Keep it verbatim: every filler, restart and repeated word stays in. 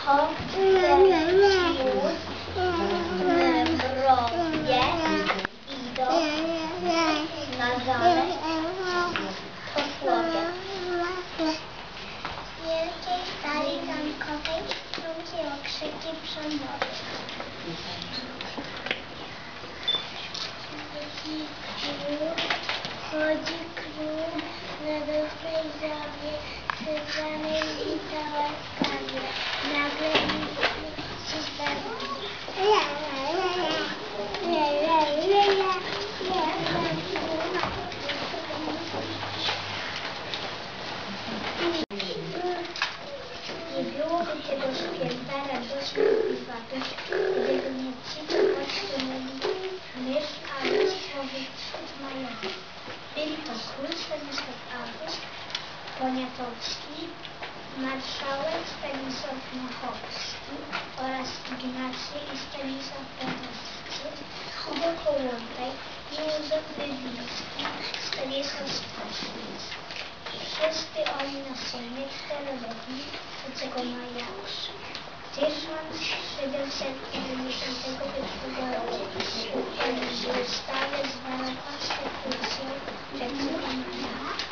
na zamek posłowie. W wielkiej sali zamkowej są okrzyki przemocy. Chodzi król na dobrej zawie, sypianej i łaskawie. Nagle się zdarzyło. Nie byłoby tego święta radości i wartości, gdyby nie ci, co podsunęli mysz, a wysłowy wśród majorów. Byli to król Stanisław August Poniatowski, marszałek Stanisław Mochowski oraz Ignacy i Stanisław Poniatowski, Hugo Kołłątaj, Józef Wybicki, Stanisław Staszic. Wszyscy oni na Sejmie czteroletni trzeciego maja tysiąc siedemset dziewięćdziesiątego pierwszego roku w ustawie zwaną Konstytucją trzeciego maja.